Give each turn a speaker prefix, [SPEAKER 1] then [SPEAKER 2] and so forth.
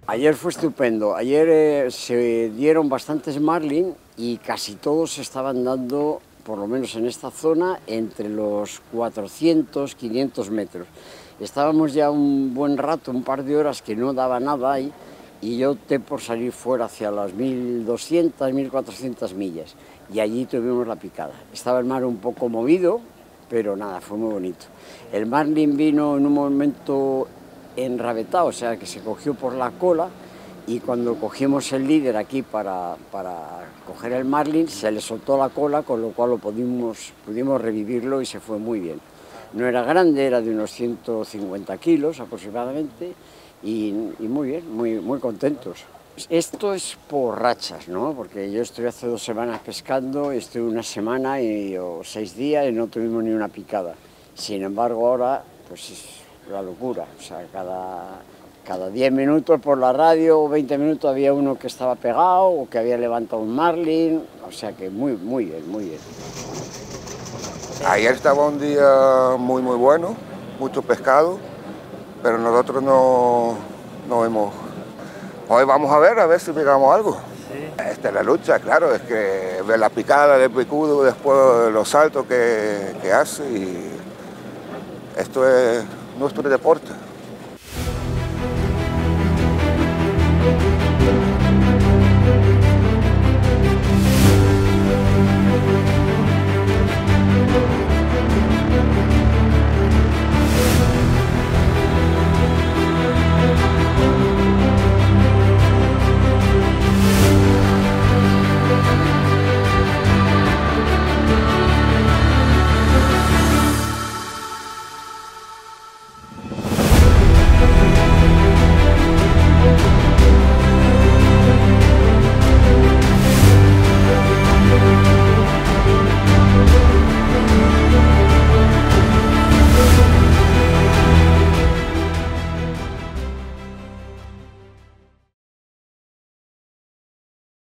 [SPEAKER 1] Ayer fue estupendo. Ayer se dieron bastantes marlin y casi todos se estaban dando, por lo menos en esta zona, entre los 400, 500 metros. Estábamos ya un buen rato, un par de horas que no daba nada ahí, y yo opté por salir fuera hacia las 1200, 1400 millas, y allí tuvimos la picada. Estaba el mar un poco movido, pero nada, fue muy bonito. El marlin vino en un momento enrabetado, o sea que se cogió por la cola, y cuando cogimos el líder aquí para coger el marlin, se le soltó la cola, con lo cual pudimos revivirlo y se fue muy bien. No era grande, era de unos 150 kilos aproximadamente, y muy bien, muy contentos. Esto es por rachas, ¿no? Porque yo estoy hace 2 semanas pescando, estoy una semana o 6 días y no tuvimos ni una picada. Sin embargo, ahora pues es la locura. O sea, cada 10 minutos por la radio o 20 minutos había uno que estaba pegado o que había levantado un marlin. O sea que muy bien, muy bien.
[SPEAKER 2] Ayer estaba un día muy bueno, mucho pescado, pero nosotros no hemos... Hoy vamos a ver si pegamos algo. Sí. Esta es la lucha, claro, es que ver la picada del picudo, después los saltos que hace, y esto es nuestro deporte.